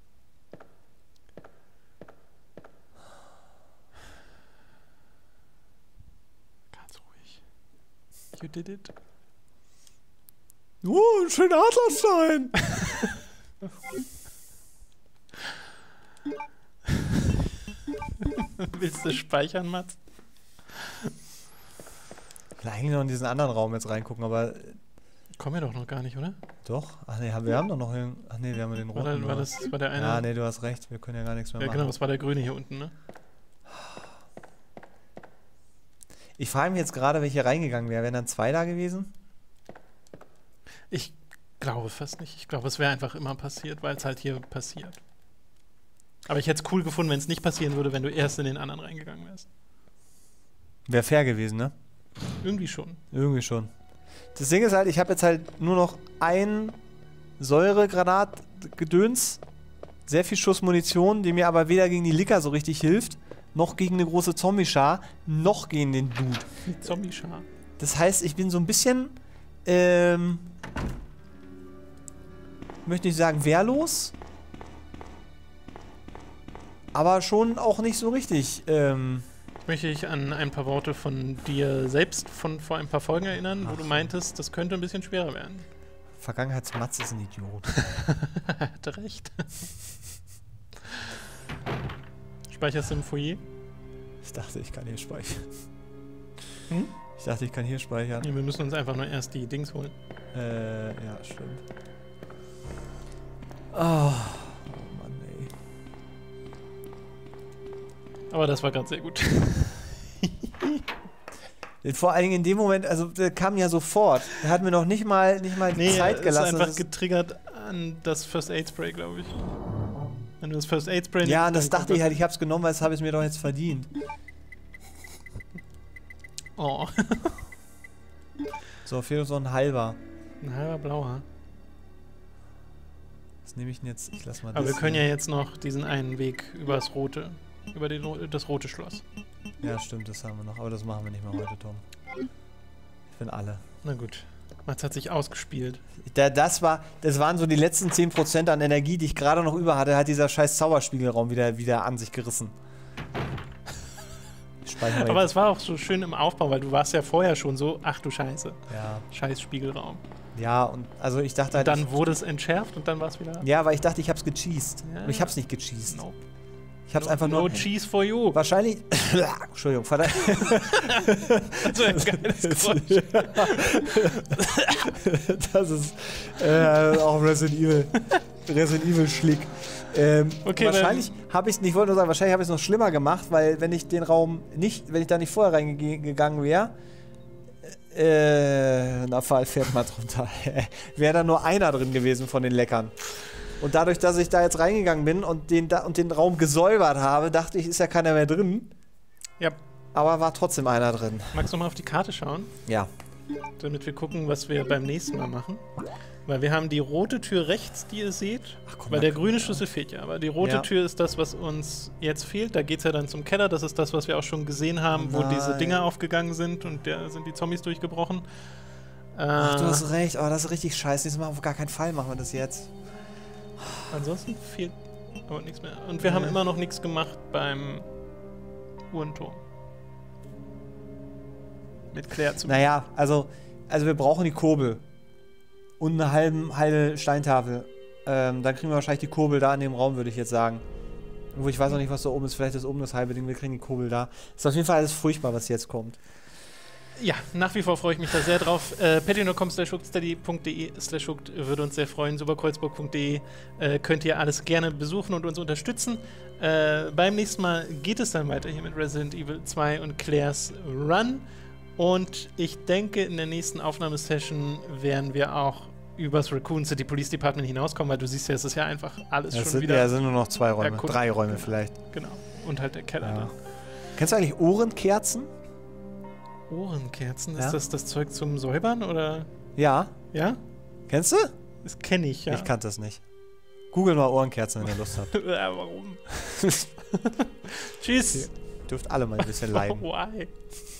[SPEAKER 2] Ganz ruhig. You did it.
[SPEAKER 1] Oh, ein schöner Adlerstein.
[SPEAKER 2] Willst du speichern, Mats?
[SPEAKER 1] Ich will eigentlich noch in diesen anderen Raum jetzt reingucken, aber
[SPEAKER 2] Kommen wir doch noch gar nicht, oder?
[SPEAKER 1] doch. Ach nee, haben- wir haben doch noch den. Ach nee, wir haben den
[SPEAKER 2] War,
[SPEAKER 1] roten.
[SPEAKER 2] da, war
[SPEAKER 1] nur.
[SPEAKER 2] das war der eine?
[SPEAKER 1] Ja, nee, du hast recht. Wir können ja gar nichts mehr
[SPEAKER 2] ja,
[SPEAKER 1] machen.
[SPEAKER 2] genau, das war der grüne hier unten, ne?
[SPEAKER 1] Ich frage mich jetzt gerade, wenn ich hier reingegangen wäre. Wären dann zwei da gewesen?
[SPEAKER 2] Ich glaube fast nicht. Ich glaube, es wäre einfach immer passiert, weil es halt hier passiert. Aber ich hätte es cool gefunden, wenn es nicht passieren würde, wenn du erst in den anderen reingegangen wärst.
[SPEAKER 1] Wäre fair gewesen, ne?
[SPEAKER 2] Irgendwie schon.
[SPEAKER 1] Irgendwie schon. Das Ding ist halt, ich habe jetzt halt nur noch ein Säuregranat-Gedöns, sehr viel Schuss Munition, die mir aber weder gegen die Licker so richtig hilft, noch gegen eine große Zombie-Schar, noch gegen den Dude.
[SPEAKER 2] Die Zombie-Schar.
[SPEAKER 1] Das heißt, ich bin so ein bisschen, ähm, möchte nicht sagen wehrlos, aber schon auch nicht so richtig, ähm,
[SPEAKER 2] Möchte ich an ein paar Worte von dir selbst von vor ein paar Folgen erinnern, wo
[SPEAKER 1] Ach
[SPEAKER 2] du
[SPEAKER 1] so.
[SPEAKER 2] meintest, das könnte ein bisschen schwerer werden.
[SPEAKER 1] Vergangenheitsmatz ist ein Idiot.
[SPEAKER 2] Hatte recht. Speicherst du im Foyer?
[SPEAKER 1] Ich dachte, ich kann hier speichern.
[SPEAKER 2] Hm?
[SPEAKER 1] Ich dachte, ich kann hier speichern.
[SPEAKER 2] Nee, wir müssen uns einfach nur erst die Dings holen.
[SPEAKER 1] Äh, ja, stimmt. Oh, oh Mann, ey.
[SPEAKER 2] Aber das war gerade sehr gut.
[SPEAKER 1] Vor allen Dingen in dem Moment, also der kam ja sofort. Er hat mir noch nicht mal, nicht mal die
[SPEAKER 2] Nee,
[SPEAKER 1] Zeit
[SPEAKER 2] ist
[SPEAKER 1] gelassen.
[SPEAKER 2] einfach
[SPEAKER 1] Das ist-
[SPEAKER 2] getriggert an das First Aid Spray, glaube ich. Wenn du das First Aid Spray
[SPEAKER 1] ja,
[SPEAKER 2] nimmst,
[SPEAKER 1] und das
[SPEAKER 2] dann
[SPEAKER 1] dachte ich
[SPEAKER 2] kommt
[SPEAKER 1] halt, ich hab's genommen, weil das habe ich mir doch jetzt verdient.
[SPEAKER 2] das- Oh,
[SPEAKER 1] So, fehlt uns noch ein halber.
[SPEAKER 2] ein halber blauer.
[SPEAKER 1] Was nehme ich denn jetzt? Ich lass mal
[SPEAKER 2] Aber wir
[SPEAKER 1] das
[SPEAKER 2] können ja
[SPEAKER 1] hier.
[SPEAKER 2] jetzt noch diesen einen Weg übers rote, über den, ro- das rote Schloss.
[SPEAKER 1] Ja, stimmt, das haben wir noch. Aber das machen wir nicht mehr heute, Tom. Ich bin alle.
[SPEAKER 2] Na gut. Mats hat sich ausgespielt.
[SPEAKER 1] Da, das, war, das waren so die letzten zehn Prozent an Energie, die ich gerade noch über hatte, hat dieser scheiß Zauberspiegelraum wieder, wieder an sich gerissen. Speichern wir
[SPEAKER 2] Aber
[SPEAKER 1] jetzt.
[SPEAKER 2] es war auch so schön im Aufbau, weil du warst ja vorher schon so, ach du Scheiße,
[SPEAKER 1] Ja,
[SPEAKER 2] scheiß Spiegelraum.
[SPEAKER 1] ja, und also ich dachte halt.
[SPEAKER 2] Dann
[SPEAKER 1] ich,
[SPEAKER 2] wurde es entschärft und dann war es wieder...
[SPEAKER 1] ja, weil ich dachte, ich hab's gecheased.
[SPEAKER 2] Ja.
[SPEAKER 1] Aber ich hab's nicht gecheased.
[SPEAKER 2] No,
[SPEAKER 1] Ich hab's
[SPEAKER 2] no,
[SPEAKER 1] einfach
[SPEAKER 2] no
[SPEAKER 1] nur.
[SPEAKER 2] cheese for you.
[SPEAKER 1] Wahrscheinlich. Entschuldigung, verdammt.
[SPEAKER 2] So ein geiles Geräusch.
[SPEAKER 1] Das ist äh, auch Resident Evil. Resident Evil Schlick. Ähm,
[SPEAKER 2] Okay,
[SPEAKER 1] wahrscheinlich habe ich es nicht, ich wollte nur sagen, wahrscheinlich habe ich es noch schlimmer gemacht, weil wenn ich den Raum nicht, wenn ich da nicht vorher reingegangen wäre, äh, na Fall fährt mal drunter, wäre da nur einer drin gewesen von den Leckern. Und dadurch, dass ich da jetzt reingegangen bin und den, da, und den Raum gesäubert habe, dachte ich, ist ja keiner mehr drin.
[SPEAKER 2] Ja,
[SPEAKER 1] Aber war trotzdem einer drin.
[SPEAKER 2] magst du mal auf die Karte schauen,
[SPEAKER 1] Ja.
[SPEAKER 2] damit wir gucken, was wir beim nächsten Mal machen? Weil wir haben die rote Tür rechts, die ihr seht.
[SPEAKER 1] Ach, guck
[SPEAKER 2] Weil
[SPEAKER 1] mal,
[SPEAKER 2] der
[SPEAKER 1] guck
[SPEAKER 2] grüne
[SPEAKER 1] mal.
[SPEAKER 2] Schlüssel fehlt ja. Aber die rote
[SPEAKER 1] Ja.
[SPEAKER 2] Tür ist das, was uns jetzt fehlt. Da geht es ja dann zum Keller. Das ist das, was wir auch schon gesehen haben, wo diese
[SPEAKER 1] Nein.
[SPEAKER 2] Dinger aufgegangen sind und da sind die Zombies durchgebrochen.
[SPEAKER 1] Ach, du hast recht. Oh, das ist richtig scheiße. Das machen wir auf gar keinen Fall, machen wir das jetzt.
[SPEAKER 2] Ansonsten fehlt aber nichts mehr. Und wir nee. haben immer noch nichts gemacht beim Uhrenturm. Mit Claire zu.
[SPEAKER 1] Naja, also, also wir brauchen die Kurbel. Und eine halbe, halbe Steintafel. Ähm, dann kriegen wir wahrscheinlich die Kurbel da in dem Raum, würde ich jetzt sagen. Wo ich weiß noch nicht, was da oben ist. Vielleicht ist oben das halbe Ding. Wir kriegen die Kurbel da. Ist auf jeden Fall alles furchtbar, was jetzt kommt.
[SPEAKER 2] Ja, nach wie vor freue ich mich da sehr drauf. Äh, patreon punkt com slash hooked, steady punkt de slash hooked würde uns sehr freuen. superkreuzburg punkt de äh, könnt ihr alles gerne besuchen und uns unterstützen. Äh, beim nächsten Mal geht es dann weiter hier mit Resident Evil zwei und Claires Run. Und ich denke, in der nächsten Aufnahmesession werden wir auch übers Raccoon City Police Department hinauskommen, weil du siehst ja, es ist ja einfach alles
[SPEAKER 1] das
[SPEAKER 2] schon
[SPEAKER 1] sind,
[SPEAKER 2] wieder...
[SPEAKER 1] Ja, es sind nur noch zwei Räume,
[SPEAKER 2] erkunden.
[SPEAKER 1] drei Räume
[SPEAKER 2] genau.
[SPEAKER 1] vielleicht.
[SPEAKER 2] Genau, und halt der Keller.
[SPEAKER 1] Ja.
[SPEAKER 2] Dann.
[SPEAKER 1] Kennst du eigentlich Ohrenkerzen?
[SPEAKER 2] Ohrenkerzen?
[SPEAKER 1] Ja?
[SPEAKER 2] Ist das das Zeug zum Säubern, oder?
[SPEAKER 1] Ja.
[SPEAKER 2] Ja?
[SPEAKER 1] Kennst du?
[SPEAKER 2] Das kenne ich, ja.
[SPEAKER 1] Ich kannte das nicht. Google mal Ohrenkerzen, wenn ihr Lust habt.
[SPEAKER 2] Ja, warum? Tschüss.
[SPEAKER 1] Ihr dürft alle mal ein bisschen leiden.
[SPEAKER 2] Why?